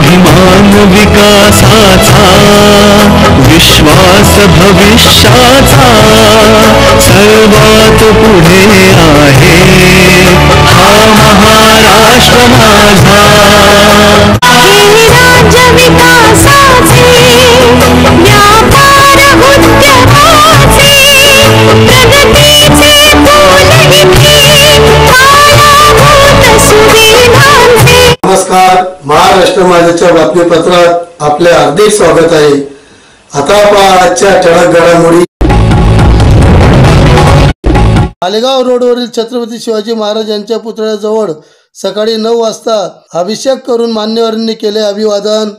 अभिमान विकासाचा विश्वास भविष्याचा सर्वात पुढे आहे हा महाराष्ट्र माझा। राज्य विकासाचे व्यापार उद्योगाचे प्रगतीचे पायाभूत सुविधांचे। नमस्कार, महाराष्ट्र माझ्याच्या बातमीपत्रात आपले हार्दिक स्वागत आहे। आता पहा आजच्या ठळक घडामोडी। मालेगाव रोडवरील छत्रपती शिवाजी महाराज यांच्या पुतळ्याजवळ सकाळी 9 वाजता अभिषेक करून मान्यवरांनी केले अभिवादन।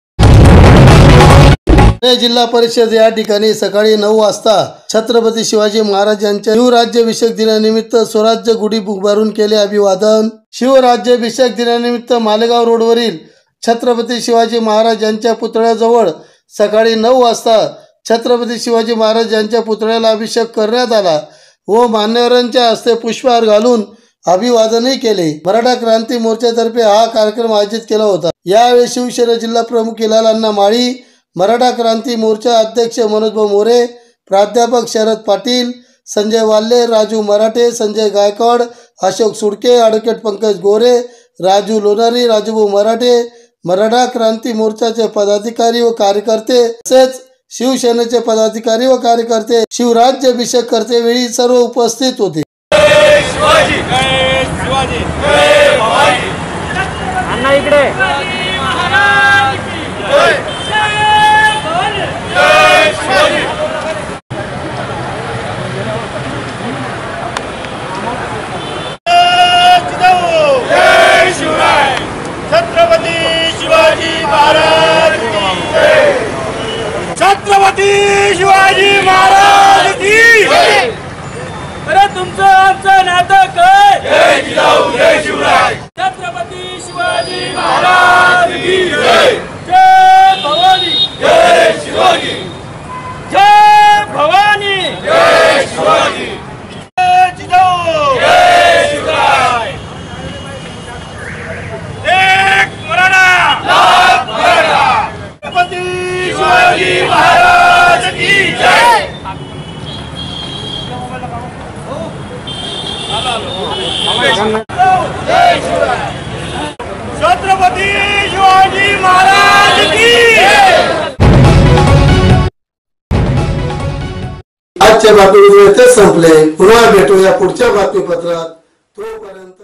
जिल्हा परिषद या ठिकाणी सकाळी 9 वाजता छत्रपती शिवाजी महाराज यांच्या शिवराज्याभिषेक दिनानिमित्त स्वराज्य गुढी उभारून केले अभिवादन। शिवराज्याभिषेक दिनानिमित्त मालेगाव रोडवरील छत्रपती शिवाजी महाराज यांच्या पुतळ्याजवळ सकाळी 9 वाजता छत्रपती शिवाजी महाराज यांच्या पुतळ्याला अभिषेक करण्यात आला व मान्यवरांच्या हस्ते पुष्पहार घालून अभिवादनही केले। मराठा क्रांती मोर्चातर्फे हा कार्यक्रम आयोजित केला होता। यावेळी शिवसेना जिल्हा प्रमुख हिलाल अण्णा माळी, मराठा क्रांती मोर्चा अध्यक्ष मनोजभाऊ मोरे, प्राध्यापक शरद पाटील, संजय वाल्ले, राजू मराठे, संजय गायकवाड, अशोक सुडके, ॲडव्होकेट पंकज गोरे, राजू लोणारी, राजूभाऊ मराठे, मराठा क्रांती मोर्चाचे पदाधिकारी व कार्यकर्ते तसेच शिवसेनेचे पदाधिकारी व कार्यकर्ते शिवराज्याभिषेक करतेवेळी सर्व उपस्थित होते। छत्रपती शिवाजी महाराज की जय। अरे तुमचं आमचं नातं काय? जय जिजाऊ जय शिवराय। छत्रपती शिवाजी महाराज की जय। जय भवानी जय शिवाजी। जय भवानी जय शिवाजी। जय जिजाऊ जय शिवराय। एक मराठा लाख मराठा। छत्रपती शिवाजी महाराज की जय। छत्रपती शिवाजी महाराज की जय। आजच्या बातमीपत्र संपले। पुन्हा भेटूया पुढच्या बातमीपत्रात। तोपर्यंत